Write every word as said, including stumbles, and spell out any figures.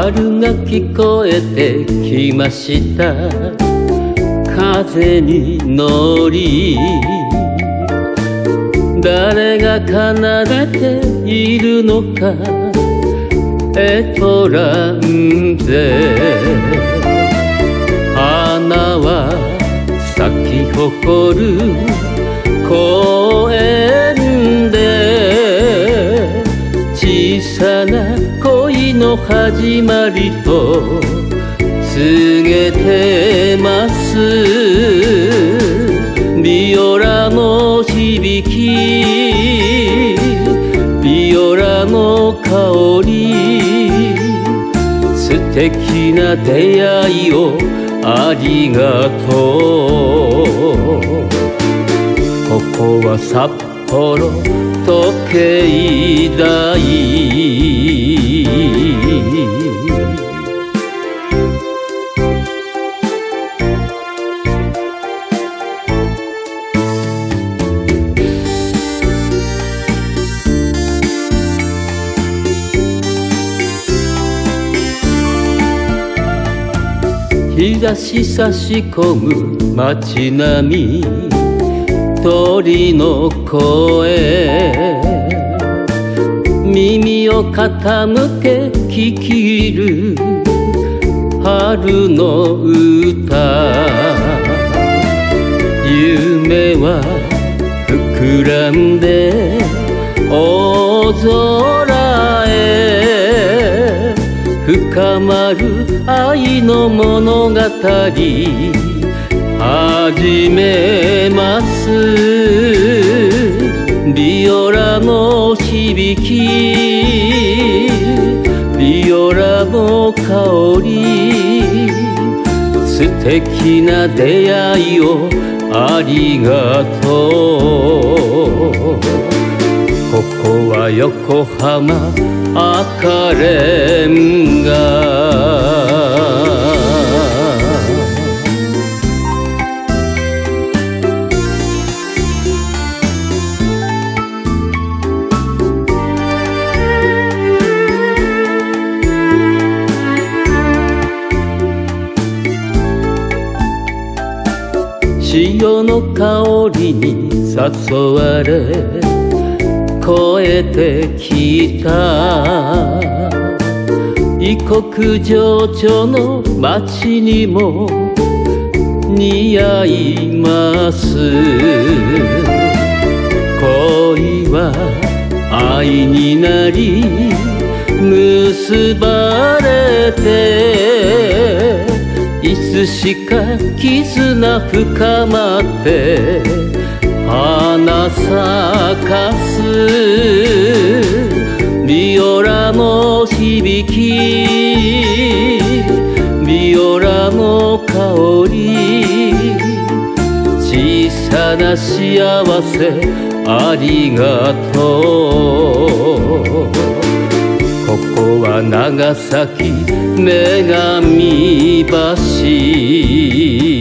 春が聞こえてきました。風に乗り誰が奏でているのか、エトランゼ。花は咲き誇る公園で、小さな恋の始まりと告げてます。ビオラの響き、ビオラの香り、素敵な出会いをありがとう。ここは札幌時計台。日差し差し込む街並み、鳥の声、耳を傾け聞き入る春の歌。夢は膨らんで大空へ、深まる愛の物語始めます。ビオラの響き、ビオラの香り、素敵な出会いをありがとう。ここは横浜赤レンガ。潮の香りに誘われ越えてきた、異国情緒の街にも似合います。恋は愛になり結ばれて、いつしか絆深まって花咲かす。ビオラの響き、ビオラの香り、小さな幸せありがとう。ここは長崎女神橋。